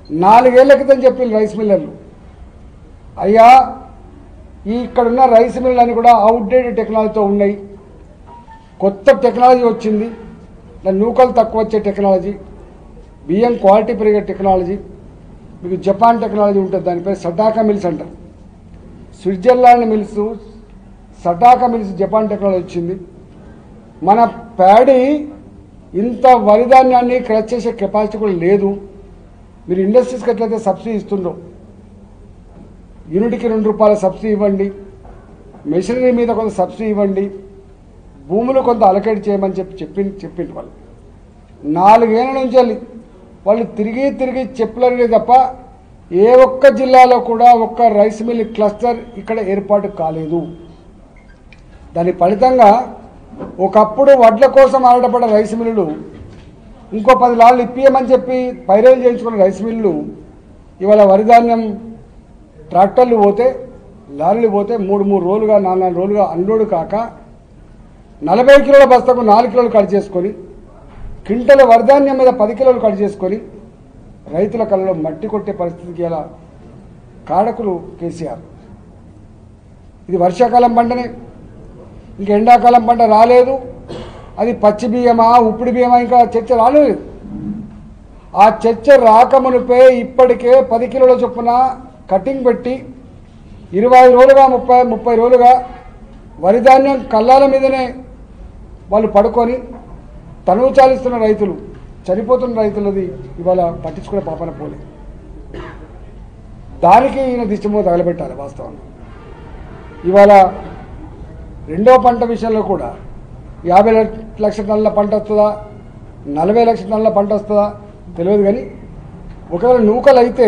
4 ఏళ్ల క్రితం చెప్పిన రైస్ మిల్లర్లు అయ్యా ఇక్కడున్న రైస్ మిల్లులన్నీ కూడా అవుట్డేటెడ్ టెక్నాలజీతో ఉన్నాయి, కొత్త టెక్నాలజీ వచ్చింది, నూకలు తక్కువ వచ్చే టెక్నాలజీ, బియ్యం క్వాలిటీ పెరిగే టెక్నాలజీ, మీకు జపాన్ టెక్నాలజీ ఉంటుంది, దానిపై సటాకా మిల్స్ అంటారు, Switzerland mills, Satake mills Japan technology వచ్చింది. మన ప్యాడీ ఇంత వరిధాన్యాన్ని క్రష్ చేసే కెపాసిటీ కూడా లేదు. మీరు ఇండస్ట్రీస్కి ఎట్లయితే సబ్సిడీ ఇస్తుండ్రో యూనిట్కి ₹2 సబ్సిడీ ఇవ్వండి, మెషినరీ మీద కొంత సబ్సిడీ ఇవ్వండి, భూములు కొంత అలకేట్ చేయమని చెప్పింది వాళ్ళు. 4 ఏళ్ల నుంచి వాళ్ళు తిరిగి చెప్పలేదే తప్ప ఏ ఒక్క జిల్లాలో కూడా ఒక్క రైస్ మిల్ క్లస్టర్ ఇక్కడ ఏర్పాటు కాలేదు. దాని ఫలితంగా ఒకప్పుడు వడ్ల కోసం ఆడపడ్డ రైస్ మిల్లులు ఇంకో 10 లారీలు ఇప్పియమని చెప్పి పైరేలు చేయించుకున్న రైస్ మిల్లులు ఇవాళ వరిధాన్యం ట్రాక్టర్లు పోతే లారీలు పోతే 3 రోజులుగా 4 రోజులుగా అన్లోడ్ కాక 40 కిలోల బస్తాకు 4 కిలోలు కట్ చేసుకొని క్వింటల్ వరిధాన్యం మీద 10 కిలోలు కట్ చేసుకొని రైతుల కళ్ళలో మట్టి కొట్టే పరిస్థితికి ఇలా కాడకులు కేసీఆర్. ఇది వర్షాకాలం పంటనే, ఇంకా ఎండాకాలం పంట రాలేదు, అది పచ్చి బియ్యమా ఉప్పుడు బియ్యమా ఇంకా చర్చ రాలేదు. ఆ చర్చ రాకమునిపే ఇప్పటికే 10 కిలోల చొప్పున కటింగ్ పెట్టి 25 రోజులుగా 30 రోజులుగా వరిధాన్యం కళ్ళాల మీదనే వాళ్ళు పడుకొని తనువు చాలిస్తున్న రైతులు, చనిపోతున్న రైతులది ఇవాళ పట్టించుకునే పాపన పోలే. దానికి ఈయన దిష్టమో తగలబెట్టాలి. వాస్తవంగా ఇవాళ రెండో పంట విషయంలో కూడా 50 లక్షల టన్నుల పంట వస్తుందా 40 లక్షల టన్నుల పంట వస్తుందా తెలియదు. కానీ ఒకవేళ నూకలు అయితే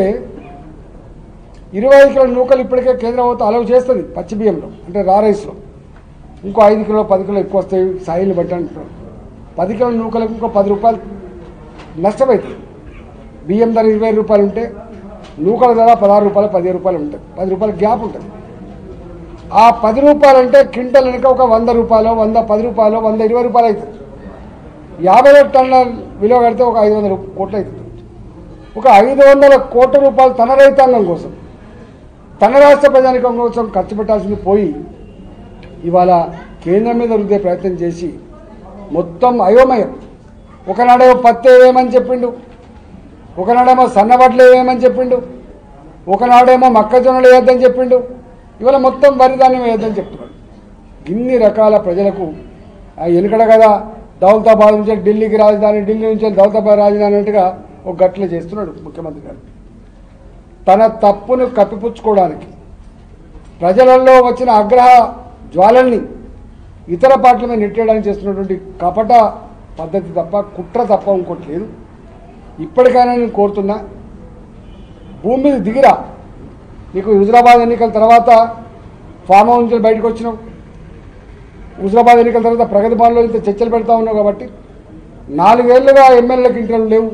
25 కిలోల నూకలు ఇప్పటికే కేంద్ర ప్రభుత్వం అలౌ చేస్తుంది పచ్చి బియ్యంలో, అంటే రా రైస్లో. ఇంకో 5 కిలో 10 కిలో ఎక్కువ వస్తాయి సాయిల్ని బట్టి అంటున్నారు. 10 కిలోల నూకలకు ఇంకో ₹10 నష్టమవుతుంది. బియ్యం ధర ₹20 ఉంటే నూకల ధర ₹16 ₹15 ఉంటుంది, ₹10 గ్యాప్ ఉంటుంది. ఆ ₹10 అంటే క్వింటల్ వెనుక ఒక ₹100 ₹110 ₹120 అవుతుంది. 50 టన్నుల విలువ కడితే ఒక 500 కోట్లు అవుతుంది. ఒక 500 కోట్ల రూపాయలు తన రైతాంగం కోసం, తన రాష్ట్ర ప్రజానికం కోసం ఖర్చు పెట్టాల్సింది పోయి ఇవాళ కేంద్రం మీద రుద్దే ప్రయత్నం చేసి మొత్తం అయోమయం. ఒకనాడేమో పత్తి వేయమని చెప్పిండు, ఒకనాడేమో సన్నబట్లు వేయమని చెప్పిండు, ఒకనాడేమో మొక్కజొన్నలు వేయొద్దని చెప్పిండు, ఇవాళ మొత్తం వరిధాన్యం వేయొద్దని చెప్తున్నాడు. ఇన్ని రకాల ప్రజలకు వెనుకడ కదా దౌలతాబాద్ నుంచి ఢిల్లీకి రాజధాని, ఢిల్లీ నుంచి దౌలతాబాద్ రాజధాని అన్నట్టుగా ఒక గట్ల చేస్తున్నాడు ముఖ్యమంత్రి గారు. తన తప్పును కప్పిపుచ్చుకోవడానికి ప్రజలలో వచ్చిన ఆగ్రహ జ్వాలల్ని ఇతర పార్టీల మీద నెట్టేయడానికి చేస్తున్నటువంటి కపట పద్ధతి తప్ప, కుట్ర తప్ప ఇంకోటి లేదు. ఇప్పటికైనా నేను కోరుతున్నా, భూమి మీద దిగిరా. నీకు హుజురాబాద్ ఎన్నికల తర్వాత ఫామ్ హౌస్ నుంచి బయటకు వచ్చినావు, హుజురాబాద్ ఎన్నికల తర్వాత ప్రగతి భవన్లో ఇంత చర్చలు పెడతా ఉన్నావు కాబట్టి 4 ఏళ్లుగా ఎమ్మెల్యేలకు ఇంటర్వ్యూలు లేవు,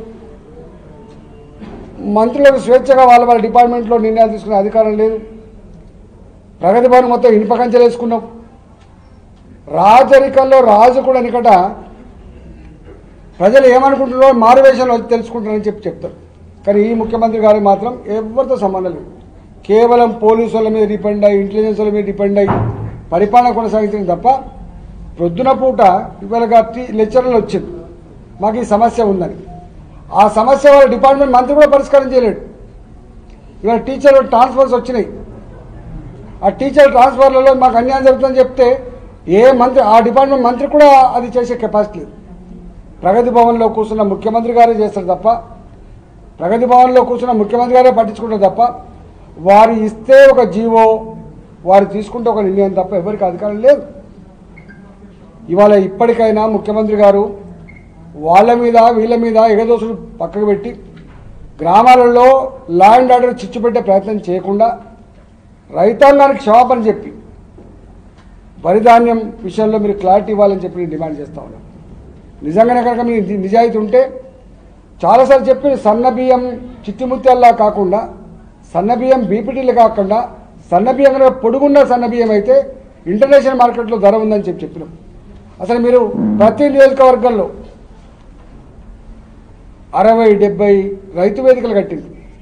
మంత్రులకు స్వేచ్ఛగా వాళ్ళ డిపార్ట్మెంట్లో నిర్ణయాలు తీసుకునే అధికారం లేదు, ప్రగతి భవన్ మొత్తం ఇనుప కంచెలు వేసుకున్నావు. రాజరికంలో రాజు కూడా ఎన్నికట ప్రజలు ఏమనుకుంటున్నారో మారువేషాలు వచ్చి తెలుసుకుంటారని చెప్తారు. కానీ ఈ ముఖ్యమంత్రి గారికి మాత్రం ఎవరితో సంబంధం లేదు, కేవలం పోలీసుల మీద డిపెండ్ అయ్యి, ఇంటెలిజెన్స్ మీద డిపెండ్ అయ్యి పరిపాలన కొనసాగించడం తప్ప. ప్రొద్దున పూట ఇవాళ లెక్చరర్లు వచ్చింది మాకు ఈ సమస్య ఉందని, ఆ సమస్య వాళ్ళ డిపార్ట్మెంట్ మంత్రి కూడా పరిష్కారం చేయలేడు. ఇవాళ టీచర్లు ట్రాన్స్ఫర్స్ వచ్చినాయి, ఆ టీచర్ ట్రాన్స్ఫర్లలో మాకు అన్యాయం జరుగుతుందని చెప్తే ఏ మంత్రి, ఆ డిపార్ట్మెంట్ మంత్రి కూడా అది చేసే కెపాసిటీ లేదు. ప్రగతి భవన్లో కూర్చున్న ముఖ్యమంత్రి గారే చేస్తారు తప్ప, ప్రగతి భవన్లో కూర్చున్న ముఖ్యమంత్రి గారే పట్టించుకుంటారు తప్ప, వారు ఇస్తే ఒక జీవో, వారు తీసుకుంటే ఒక నిర్ణయం తప్ప ఎవరికి అధికారం లేదు. ఇవాళ ఇప్పటికైనా ముఖ్యమంత్రి గారు వాళ్ళ మీద వీళ్ళ మీద ఎగదోసులు పక్కకు పెట్టి గ్రామాలలో లా అండ్ ఆర్డర్ చిచ్చు పెట్టే ప్రయత్నం చేయకుండా రైతాంగానికి క్షమాపణ చెప్పి వరిధాన్యం విషయంలో మీరు క్లారిటీ ఇవ్వాలని చెప్పి నేను డిమాండ్ చేస్తా ఉన్నాను. నిజంగానే కనుక మీరు నిజాయితీ ఉంటే చాలాసార్లు చెప్పి సన్న బియ్యం చిట్టిముత్యాల్లా కాకుండా, సన్న బియ్యం బీపీటీలు కాకుండా సన్న బియ్యం కనుక పొడుగున్న సన్న బియ్యం అయితే ఇంటర్నేషనల్ మార్కెట్లో ధర ఉందని చెప్పినాం. అసలు మీరు ప్రతి నియోజకవర్గంలో 60-70 రైతు వేదికలు కట్టింది.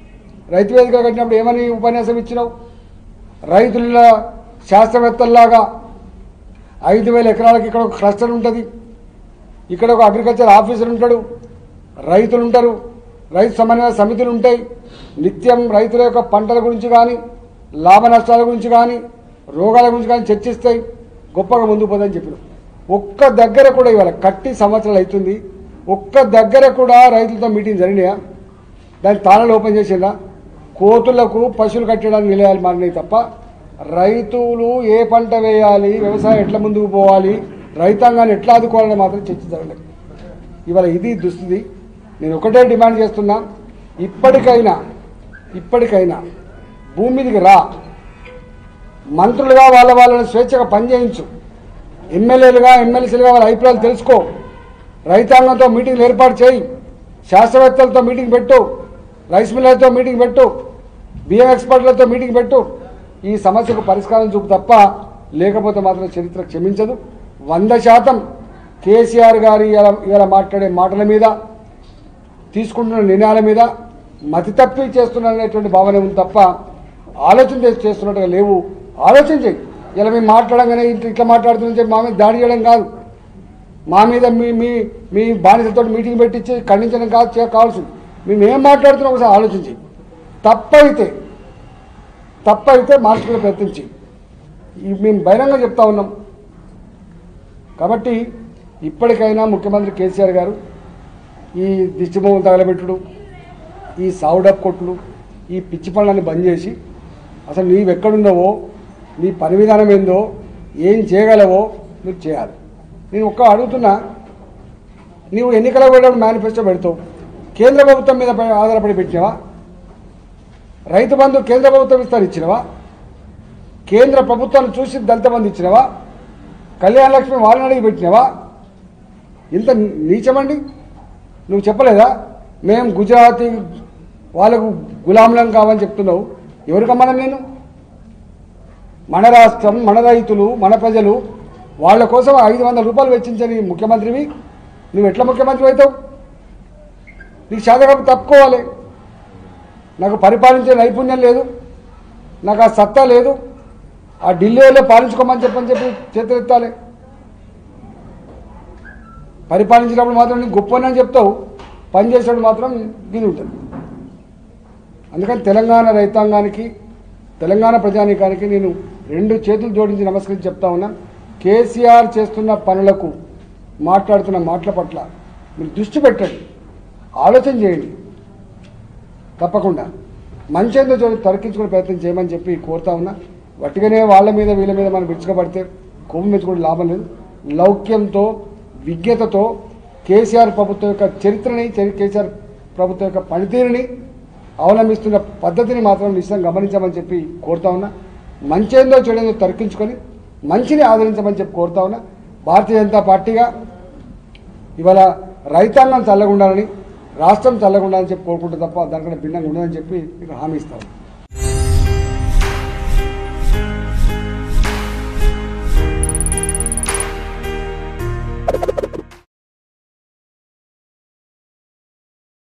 రైతు వేదిక కట్టినప్పుడు ఏమని ఉపన్యాసం ఇచ్చినావు? రైతుల శాస్త్రవేత్తల్లాగా 5,000 ఎకరాలకు ఇక్కడ ఒక క్లస్టర్ ఉంటుంది, ఇక్కడ ఒక అగ్రికల్చర్ ఆఫీసర్ ఉంటాడు, రైతులు ఉంటారు, రైతు సమన్వయ సమితులు ఉంటాయి, నిత్యం రైతుల యొక్క పంటల గురించి కానీ లాభ నష్టాల గురించి కానీ రోగాల గురించి కానీ చర్చిస్తాయి, గొప్పగా ముందుకు పోదని చెప్పినాం. ఒక్క దగ్గర కూడా ఇవాళ కట్టి సంవత్సరాలు అవుతుంది, ఒక్క దగ్గర కూడా రైతులతో మీటింగ్ జరిగినాయా? దాని తాళాలు ఓపెన్ చేసిందా? కోతులకు పశువులు కట్టడానికి నిలయాలు మారినాయి తప్ప రైతులు ఏ పంట వేయాలి, వ్యవసాయం ఎట్లా ముందుకు పోవాలి, రైతాంగాన్ని ఎట్లా ఆదుకోవాలని మాత్రం చర్చ జరగలేదు. ఇవాళ ఇది దుస్థితి. నేను ఒకటే డిమాండ్ చేస్తున్నా, ఇప్పటికైనా భూమి మీదకి రా, మంత్రులుగా వాళ్ళని స్వేచ్ఛగా పనిచేయించు, ఎమ్మెల్యేలుగా ఎమ్మెల్సీలుగా వాళ్ళ అభిప్రాయాలు తెలుసుకో, రైతాంగంతో మీటింగ్లు ఏర్పాటు చేయి, శాస్త్రవేత్తలతో మీటింగ్ పెట్టు, రైస్ మిల్లర్లతో మీటింగ్ పెట్టు, బియ్యం ఎక్స్పర్ట్లతో మీటింగ్ పెట్టు. ఈ సమస్యకు పరిష్కారం చూపు తప్ప లేకపోతే మాత్రం చరిత్ర క్షమించదు. 100% కేసీఆర్ గారు ఇలా మాట్లాడే మాటల మీద, తీసుకుంటున్న నిర్ణయాల మీద మతి తప్పి చేస్తున్నారనేటువంటి భావన ఉంది తప్ప ఆలోచన చేస్తున్నట్టుగా లేవు. ఆలోచన చేయి. ఇలా మేము మాట్లాడంగానే ఇట్లా మాట్లాడుతుందని చెప్పి మా మీద దాడి చేయడం కాదు, మా మీద మీ బానిసలతో మీటింగ్ పెట్టించి ఖండించడం కాదు కావాల్సింది. మేము ఏం మాట్లాడుతున్నాం ఒకసారి ఆలోచించి, తప్పైతే మార్చుకునే ప్రయత్నం చేయి. మేము బహిరంగ చెప్తా ఉన్నాం. కాబట్టి ఇప్పటికైనా ముఖ్యమంత్రి కేసీఆర్ గారు ఈ దిష్టిబొమ్మలు తగలబెట్టుడు, ఈ సావుడప్ కొట్టుడు, ఈ పిచ్చి పనులన్నీ బంద్ చేసి అసలు నీవెక్కడున్నావో, నీ పని విధానం ఏందో, ఏం చేయగలవో మీరు చేయాలి. నేను అడుగుతున్నా, నీవు ఎన్నికలకు వెళ్ళినప్పుడు మేనిఫెస్టో పెడతావు, కేంద్ర ప్రభుత్వం మీద ఆధారపడి పెట్టినవా? రైతు బంధు కేంద్ర ప్రభుత్వం ఇచ్చినవా? కేంద్ర ప్రభుత్వాన్ని చూసి దళిత బంధు ఇచ్చినవా? కళ్యాణ లక్ష్మి వాళ్ళని అడిగి పెట్టినవా? ఇంత నీచమండి. నువ్వు చెప్పలేదా మేము గుజరాతీ వాళ్ళకు గులాంలం కావని చెప్తున్నావు? ఎవరికమ్మన్నా నేను? మన రాష్ట్రం, మన రైతులు, మన ప్రజలు వాళ్ళ కోసం 500 రూపాయలు వెచ్చించని ముఖ్యమంత్రివి నువ్వు ఎట్లా ముఖ్యమంత్రి అవుతావు? నీకు శాతకపు తప్పుకోవాలి. నాకు పరిపాలించే నైపుణ్యం లేదు, నాకు ఆ సత్తా లేదు, ఆ ఢిల్లీలో పాలించుకోమని చెప్పి చేతులెత్తాలి. పరిపాలించినప్పుడు మాత్రం నీకు గొప్పనని చెప్తావు, పనిచేసేటప్పుడు మాత్రం దీని ఉంటుంది. అందుకని తెలంగాణ రైతాంగానికి, తెలంగాణ ప్రజానీకానికి నేను 2 చేతులు జోడించి నమస్కరించి చెప్తా ఉన్నా, కేసీఆర్ చేస్తున్న పనులకు, మాట్లాడుతున్న మాటల పట్ల మీరు దృష్టి పెట్టండి, ఆలోచన చేయండి. తప్పకుండా మంచేందో చోటు తరకించుకునే ప్రయత్నం చేయమని చెప్పి కోరుతా ఉన్నా. వట్టిగానే వాళ్ళ మీద వీళ్ళ మీద మనం విరుచుకపడితే కొవ్వు మెచ్చుకోవడం లాభం లేదు. లౌక్యంతో, విజ్ఞతతో కేసీఆర్ ప్రభుత్వం యొక్క చరిత్రని, కేసీఆర్ ప్రభుత్వం యొక్క పనితీరుని, అవలంబిస్తున్న పద్ధతిని మాత్రం నిశ్చితంగా గమనించమని చెప్పి కోరుతా ఉన్నా. మంచేందో చెడేందో తరకించుకొని మంచిని ఆదరించమని చెప్పి కోరుతా ఉన్నా. భారతీయ జనతా పార్టీగా ఇవాళ రైతాంగం చల్లగుండాలని, రాష్ట్రం చల్లగుండాలని చెప్పి కోరుకుంటే తప్ప దానికన్నా భిన్నంగా ఉండదని చెప్పి మీకు హామీ ఇస్తాను.